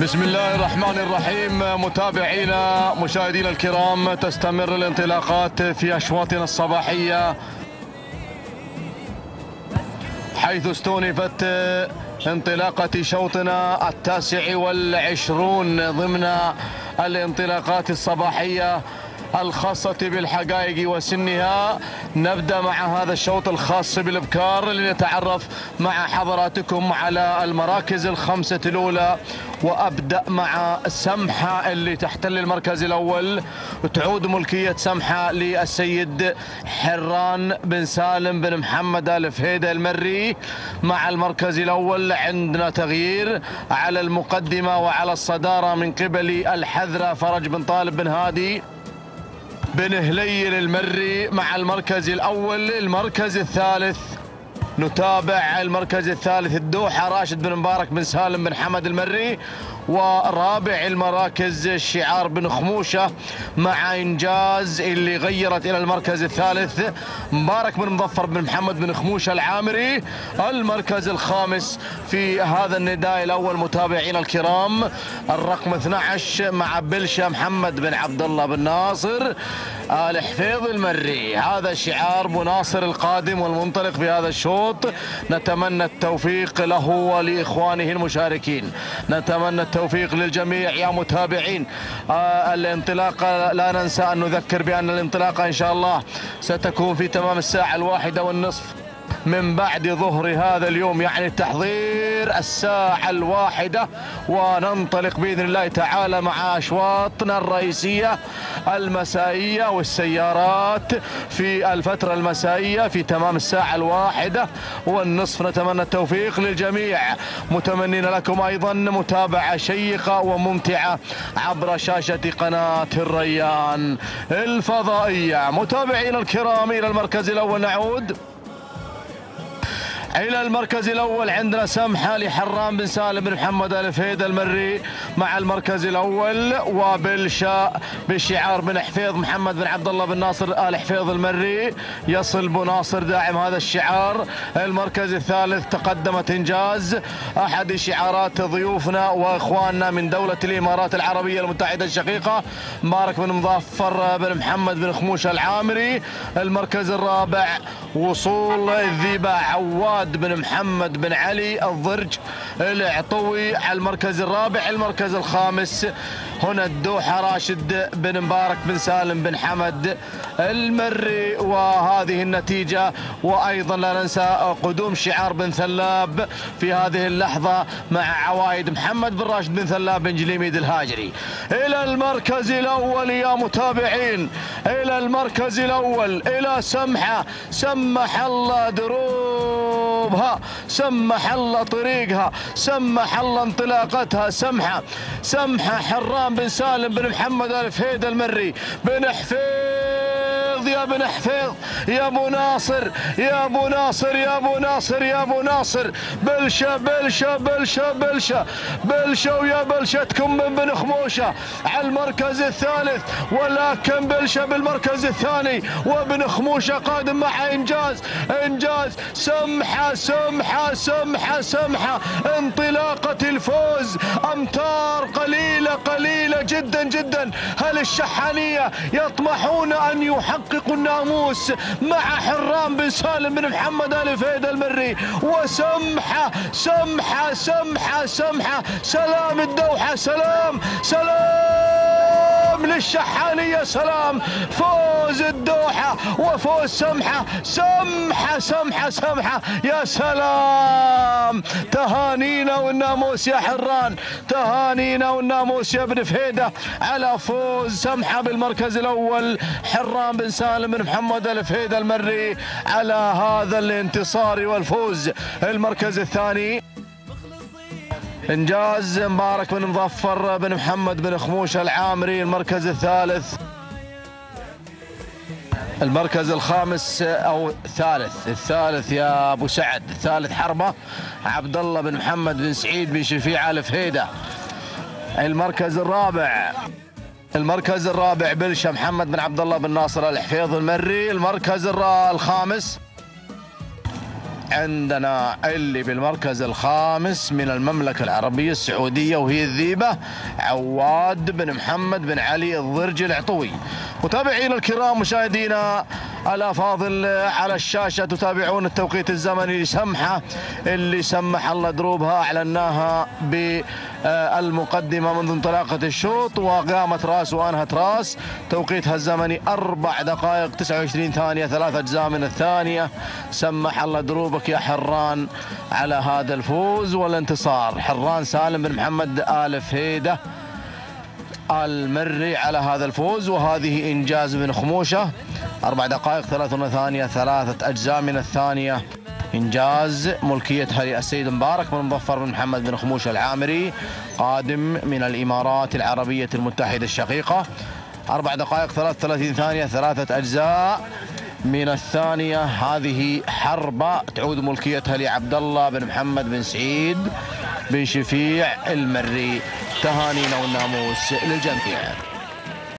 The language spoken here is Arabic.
بسم الله الرحمن الرحيم. متابعينا مشاهدينا الكرام، تستمر الانطلاقات في أشواطنا الصباحية، حيث استونفت انطلاقة شوطنا 29 ضمن الانطلاقات الصباحية الخاصة بالحقائق وسنها. نبدأ مع هذا الشوط الخاص بالإبكار لنتعرف مع حضراتكم على المراكز الخمسة الأولى، وأبدأ مع سمحة اللي تحتل المركز الأول، وتعود ملكية سمحة للسيد حران بن سالم بن محمد آل فهيدة المري. مع المركز الأول عندنا تغيير على المقدمة وعلى الصدارة من قبل الحذرة فرج بن طالب بن هادي بن هليل المري مع المركز الأول. المركز الثالث نتابع المركز الثالث الدوحة راشد بن مبارك بن سالم بن حمد المري. ورابع المراكز الشعار بن خموشة مع إنجاز اللي غيرت إلى المركز الثالث مبارك بن مظفر بن محمد بن خموشة العامري. المركز الخامس في هذا النداء الأول متابعينا الكرام الرقم 12 مع بلشة محمد بن عبد الله بن ناصر آل حفيظ المري. هذا شعار مناصر القادم والمنطلق في هذا الشوط. نتمنى التوفيق له ولإخوانه المشاركين، نتمنى التوفيق للجميع يا متابعين. الانطلاقة لا ننسى أن نذكر بأن الانطلاقة إن شاء الله ستكون في تمام 1:01 من بعد ظهر هذا اليوم، يعني التحضير 1:01، وننطلق بإذن الله تعالى مع أشواطنا الرئيسية المسائية والسيارات في الفترة المسائية في تمام 1:01. نتمنى التوفيق للجميع، متمنين لكم أيضا متابعة شيقة وممتعة عبر شاشة قناة الريان الفضائية. متابعينا الكرام، إلى المركز الأول نعود. إلى المركز الأول عندنا سمحة لحران بن سالم بن محمد آل فهيدة المري مع المركز الأول، وبلشاء بشعار بن حفيظ محمد بن عبد الله بن ناصر آل حفيظ المري. يصل بناصر داعم هذا الشعار. المركز الثالث تقدمت إنجاز، أحد شعارات ضيوفنا وإخواننا من دولة الإمارات العربية المتحدة الشقيقة مبارك بن مظفر بن محمد بن خموشة العامري. المركز الرابع وصول الذيبة عواد بن محمد بن علي الضرج العطوي على المركز الرابع. المركز الخامس هنا الدوحة راشد بن مبارك بن سالم بن حمد المري. وهذه النتيجة، وأيضا لا ننسى قدوم شعار بن ثلاب في هذه اللحظة مع عوايد محمد بن راشد بن ثلاب بن جليميد الهاجري. إلى المركز الأول يا متابعين، إلى المركز الأول، إلى سمحة، سمح الله دروبها، سمح الله طريقها، سمح الله انطلاقتها. سمحة حران بن سالم بن محمد آل فهيدة المري بن حفيظ، يا بن حفيظ، يا ابو ناصر، يا ابو ناصر، يا ابو ناصر، يا ابو ناصر. بلشة بلشة بلشة بلشة بلشة، ويا بلشتكم من بن خموشة على المركز الثالث، ولكن بلشة بالمركز الثاني، وبن خموشة قادم مع إنجاز. سمحة سمحة سمحة سمحة، انطلاقة الفوز أمتار قليلة جدا جدا. هل الشحانية يطمحون أن يحققوا الناموس مع حران بن سالم بن محمد آل فهيدة المري وسمحة سمحة سمحة سمحة؟ سلام الدوحة، سلام للشحانية، سلام. فوز الدوحة وفوز سمحة، سمحة يا سلام. تهانينا والناموس يا حران، تهانينا والناموس يا ابن فهيدة على فوز سمحة بالمركز الأول، حران بن سالم بن محمد آل فهيدة المري على هذا الانتصار والفوز. المركز الثاني إنجاز مبارك بن مظفر بن محمد بن خموشة العامري. المركز الثالث، المركز الخامس أو الثالث يا أبو سعد، الثالث حربة عبد الله بن محمد بن سعيد بن شفيع آل فهيدة. المركز الرابع بلشة محمد بن عبد الله بن ناصر آل حفيظ المري. المركز الخامس عندنا اللي بالمركز الخامس من المملكة العربية السعودية وهي الذيبة عواد بن محمد بن علي الضرجي العطوي. متابعينا الكرام مشاهدينا الافاضل على الشاشة تتابعون التوقيت الزمني لسمحة اللي سمح الله دروبها اعلناها بالمقدمة منذ انطلاقة الشوط، وقامت راس وانهت راس. توقيتها الزمني 4 دقائق 29 ثانية 3 أجزاء من الثانية. سمح الله دروبك يا حران على هذا الفوز والانتصار. حران سالم بن محمد آل فهيدة المري على هذا الفوز، وهذه إنجاز بن خموشة 4 دقائق 30 ثانية 3 أجزاء من الثانية. إنجاز ملكيتها للسيد مبارك بن مظفر بن محمد بن خموشة العامري قادم من الإمارات العربية المتحدة الشقيقة. 4 دقائق 33 ثانية 3 أجزاء من الثانية. هذه حربة تعود ملكيتها لعبد الله بن محمد بن سعيد بن شفيع المري. تهانينا والناموس للجميع.